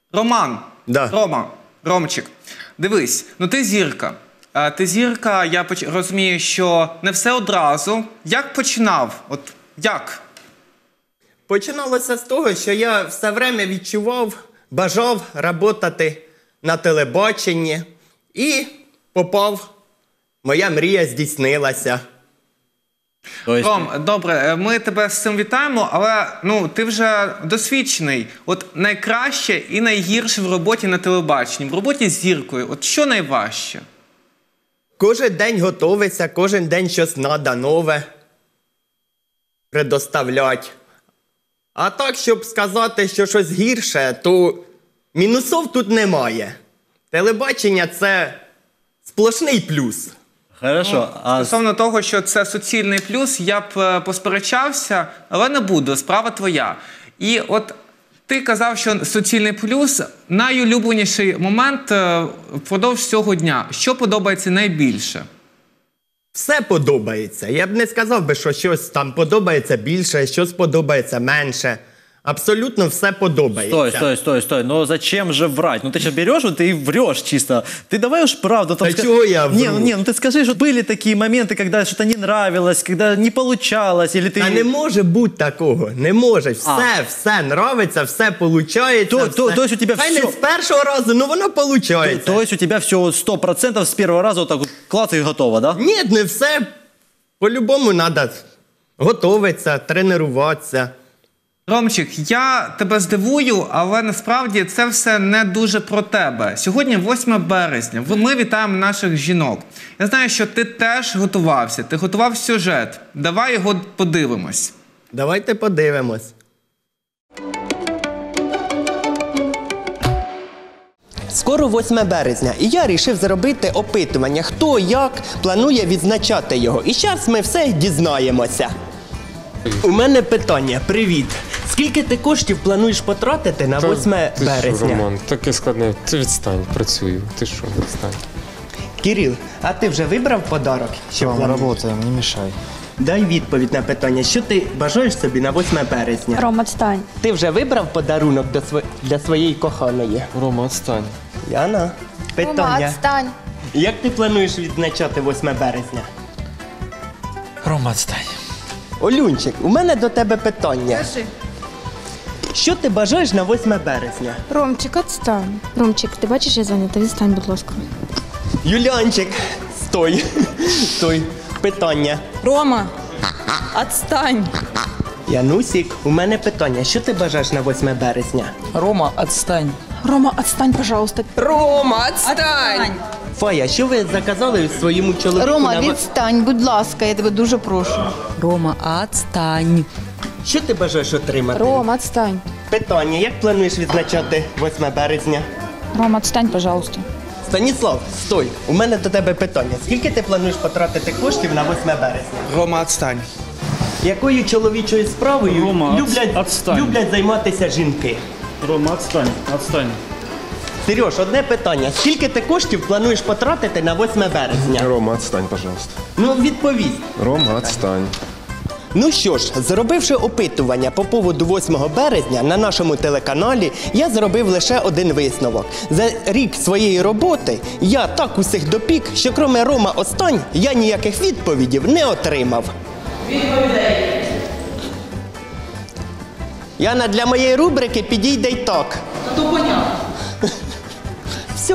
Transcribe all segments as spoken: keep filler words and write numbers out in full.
Роман, Да. Рома, Ромчик, дивись, ну ти зірка. Е, Ти зірка, я поч- розумію, що не все одразу. Як починав? От як? Починалося з того, що я все время відчував, бажав працювати на телебаченні і попав. Моя мрія здійснилася. Тобто, Ром, добре, ми тебе з цим вітаємо, але ну, ти вже досвідчений. От найкраще і найгірше в роботі на телебаченні, в роботі з зіркою. От що найважче? Кожен день готовиться, кожен день щось треба нове предоставляти. А так, щоб сказати, що щось гірше, то мінусов тут немає. Телебачення – це сплошний плюс. Хорошо, а Стосовно того, що це суцільний плюс, я б е, посперечався, але не буду, справа твоя. І от ти казав, що суцільний плюс – найулюбленіший момент е, впродовж цього дня. Що подобається найбільше? Все подобається. Я б не сказав би, що щось там подобається більше, щось подобається менше. Абсолютно все подобається. Стой, стой, стой, стой. Но зачем же врать? Ну ты сейчас берешь вот и врешь чисто. Ты давай уж правду. Там, Да ска... чего я вру? Не, ну, не, ну ты скажи, что были такие моменты, когда что-то не нравилось, когда не получалось, или ты... Та не може бути такого. Не може. Все, А. все нравиться, все получається. То- все. то- то есть у тебе Хай всё- не з першого разу, ну воно получається. То есть у тебя все сто процентов с первого раза вот так вот клац и готово, да? Ні, не все. По-любому треба готуватися, тренуватися. Ромчик, я тебе здивую, але насправді це все не дуже про тебе. Сьогодні восьме березня. Ми вітаємо наших жінок. Я знаю, що ти теж готувався. Ти готував сюжет. Давай його подивимось. Давайте подивимось. Скоро восьме березня, і я вирішив зробити опитування, хто як планує відзначати його. І зараз ми все дізнаємося. У мене питання. Привіт. Скільки ти коштів плануєш потратити на восьме Ти березня? що, Роман, таке складне. Ти відстань, працюю. Ти що, відстань. Кирил, а ти вже вибрав подарок? Що Рома, плануєш? работаем, не мешай. Дай відповідь на питання, що ти бажаєш собі на восьме березня? Ром, отстань. Ти вже вибрав подарунок до сво- для своєї коханої? Рома, відстань. Яна, Рома, питання. отстань. Як ти плануєш відзначати восьме березня? Рома, отстань. Олюнчик, у мене до тебе питання. Скажи. Що ти бажаєш на восьме березня? Ромчик, отстань. Ромчик, ти бачиш, я зайнята, відстань, будь ласка. Юлянчик, стой. Стой. Питання. Рома, отстань. Янусік, у мене питання. Що ти бажаєш на восьме березня? Рома, отстань. Рома, отстань, пожалуйста. Рома, отстань! Фая, що ви заказали своєму чоловіку Рома, на во- відстань, будь ласка, я тебе дуже прошу. Рома, отстань! Що ти бажаєш отримати? Рома, отстань. Питання, як плануєш відзначати восьме березня? Рома, отстань, пожалуйста. Станіслав, стой, у мене до тебе питання. Скільки ти плануєш потратити коштів на восьме березня? Рома, відстань. Якою чоловічою справою Рома, люблять, отстань. люблять займатися жінки? Рома, отстань, отстань. Сереж, одне питання. Скільки ти коштів плануєш потратити на восьме березня? Рома, відстань, пожалуйста. Ну, відповість. Рома, відстань. Ну що ж, зробивши опитування по поводу восьмого березня на нашому телеканалі, я зробив лише один висновок. За рік своєї роботи я так усіх допік, що крім Рома Остань, я ніяких відповідів не отримав. Відповідей! Яна, для моєї рубрики підійде й так. То понятно. Все.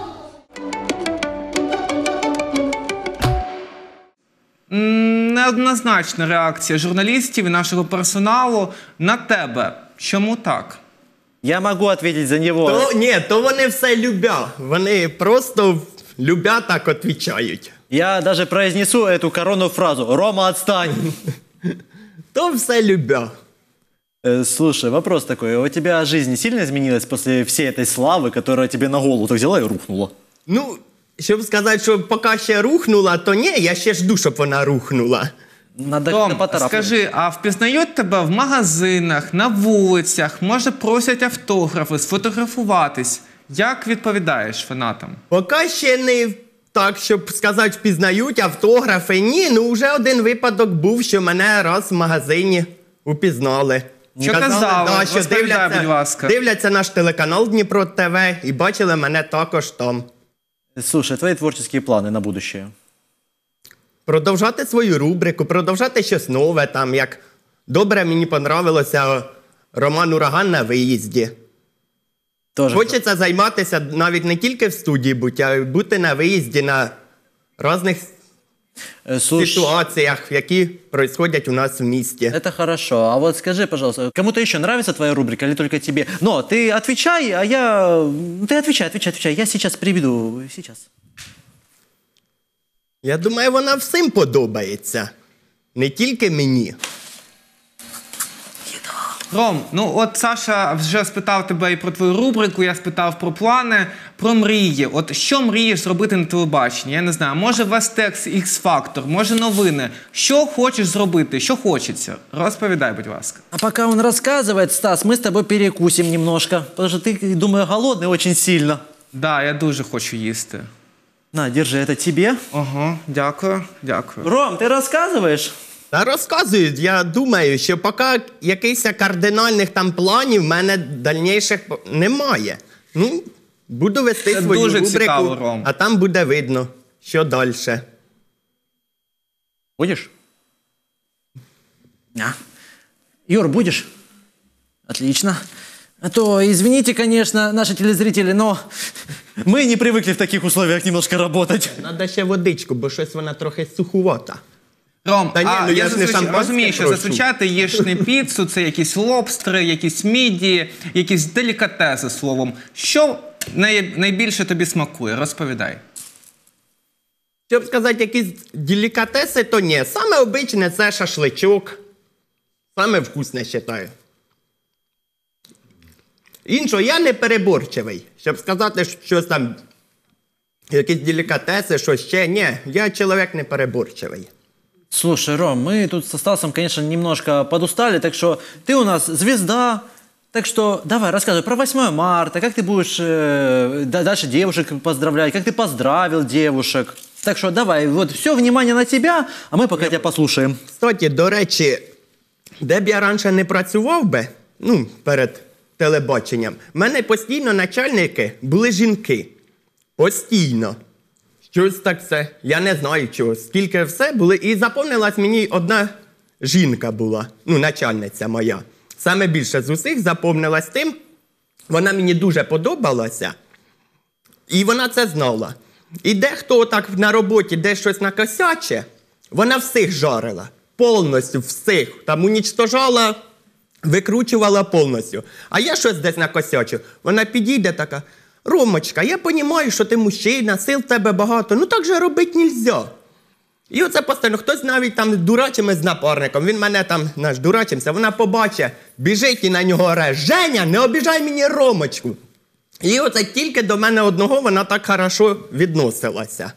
Неоднозначна реакція журналістів і нашого персоналу на тебе. Чому так? Я могу ответить за него. То, ні, то вони все люблять. Вони просто любя так відповідають. Я даже произнесу эту коронную фразу. Рома, отстань. То все любя. Э, Слушай, вопрос такой. У тебя жизнь сильно изменилась после всей этой славы, которая тебе на голову так взяла и рухнула? Ну, щоб сказати, що поки ще рухнула, то ні, я ще жду, щоб вона рухнула. Надо Том, поторапливать. скажи, а впізнають тебе в магазинах, на вулицях, може просять автографи, сфотографуватись? Як відповідаєш фанатам? Поки ще не так, щоб сказати, впізнають автографи. Ні, ну вже один випадок був, що мене раз в магазині упізнали. Що казали? да, що Розповідай, дивляться, будь ласка. дивляться наш телеканал Дніпро ТВ і бачили мене також там. Слушай, твои творческие планы на будущее? Продовжати свою рубрику, продовжати щось нове, там, як добре мені понравилося роман «Ураган» на виїзді. Тоже. Хочеться займатися навіть не тільки в студії бути, а й бути на виїзді на різних Э, Слушай, ситуаціях, які происходять у нас в місті. это хорошо. А вот скажи, пожалуйста, кому-то еще нравится твоя рубрика или только тебе? Но ты отвечай, а я... Ты отвечай, отвечай, отвечай. Я сейчас приведу. Сейчас. Я думаю, вона всім подобається. Не тільки мені. Ром, ну от Саша вже спитав тебе і про твою рубрику, я спитав про плани, про мрії. От що мрієш зробити на телебаченні? Я не знаю, може Вестекс, Ікс-Фактор, може новини. Що хочеш зробити? Що хочеться? Розповідай, будь ласка. А пока он рассказывает, Стас, мы с тобой перекусим немножко. Потому что ты, думаю, голодный очень сильно. Да, я дуже хочу їсти. На, держи, это тебе. Ага, дякую, дякую. Ром, ты рассказываешь? Та розказують, я думаю, що поки якихось кардинальних там планів в мене дальніших немає. Ну, буду вести Це свою дуже рубрику, цікаво, Ром. а там буде видно, що далі. Будешь? А. Юр, будешь? Отлично. А то, извините, конечно, наши телезрители, но мы не привыкли в таких условиях немножко работать. Треба ще водичку, бо щось вона трохи сухувата. Ром, Та ні, а ну я я ж не зазвичай шампанське розумію, що прошу. зазвичай ти їш не піцу, це якісь лобстери, якісь міді, якісь делікатеси, словом. Що най... найбільше тобі смакує? Розповідай. Щоб сказати, якісь делікатеси, то ні. Саме обичне це шашличок. Саме вкусне, вважаю. Іншого, я не переборчивий. Щоб сказати, що щось там, якісь делікатеси, що ще. Ні, я чоловік не переборчивий. Слушай, Ром, мы тут со Стасом, конечно, немножко подустали, так что ты у нас звезда. Так что давай, рассказывай про восьмое марта, как ты будешь э, дальше девушек поздравлять, как ты поздравил девушек. Так что давай, вот все внимание на тебя, а мы пока тебя послушаем. Кстати, до речі, де б я раніше не працював би, ну, перед телебаченням, в мене постійно начальники були жінки. Постійно. Щось так це, я не знаю чого, скільки все були. І запомнилась мені одна жінка була, ну, начальниця моя. Саме більше з усіх запомнилась тим, вона мені дуже подобалася, і вона це знала. І дехто так на роботі десь щось накосяче, вона всіх жарила, повністю всіх, там унічтожала, викручувала повністю. А я щось десь накосячу, вона підійде така: Ромочка, я розумію, що ти мужчина, сил в тебе багато, ну так же робити нельзя. І оце постійно, хтось навіть там дурачимо з напарником, він мене там, наш, дурачимся, вона побачить, біжить і на нього оре: Женя, не обіжай мені Ромочку. І оце тільки до мене одного вона так хорошо відносилася.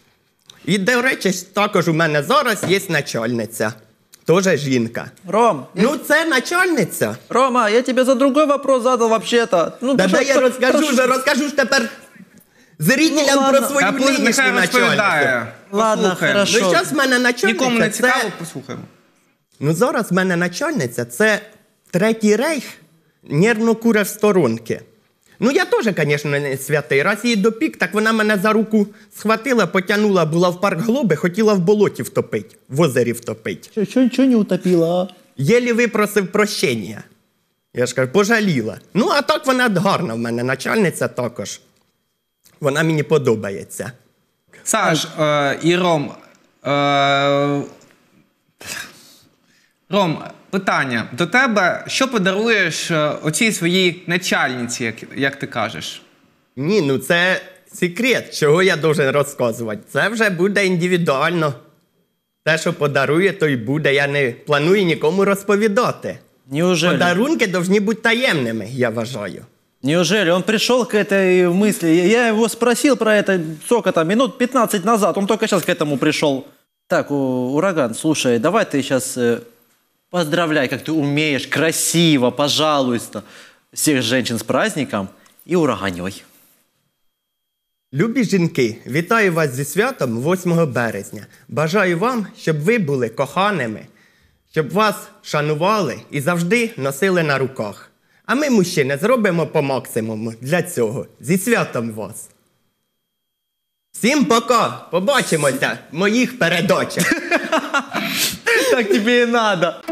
І, до речі, також у мене зараз є начальниця, теж жінка. Ром, Ну це начальниця. Рома, я тебе за другой вопрос задал вообще-то. Ну, Та прошу- дай я розкажу, прошу- вже розкажу ж тепер зрителям Ну, ладно. про свою А пусть нинішню нехай начальницю. розповідає. Ладно, Послухаємо. хорошо. Ну, зараз в мене начальниця, Нікому не це... цікаво, послухаємо. Ну, зараз в мене начальниця, це Третій рейх нервно куре в сторонки. Ну, я теж, звісно, не святий. Раз її допік, так вона мене за руку схватила, потягнула, була в парк Глоби, хотіла в болоті втопити, в озері втопити. Чего не утопила, а? Єлі випросив прощення. Я ж кажу, пожаліла. Ну, а так вона гарна в мене, начальниця також. Вона мені подобається. Саш е, і Ром. Е, Ром, питання до тебе. Що подаруєш е, оцій своїй начальниці, як, як ти кажеш? Ні, ну це секрет, чого я должен розказувати. Це вже буде індивідуально. Те, що подарує, то й буде. Я не планую нікому розповідати. Неужели? Подарунки повинні бути таємними, я вважаю. Неужели? Он пришел к этой мысли. Я его спросил про это сколько там, минут пятнадцать назад. Он только сейчас к этому пришел. Так, у- Ураган, слушай, давай ты сейчас э, поздравляй, как ты умеешь, красиво, пожалуйста, всех женщин с праздником и ураганей. Любі жінки, вітаю вас зі святом восьмого березня. Бажаю вам, щоб ви були коханими, щоб вас шанували і завжди носили на руках. А ми, мужчини, зробимо по максимуму для цього. Зі святом вас! Всім пока! Побачимося в моїх передачах! Так тебе и надо.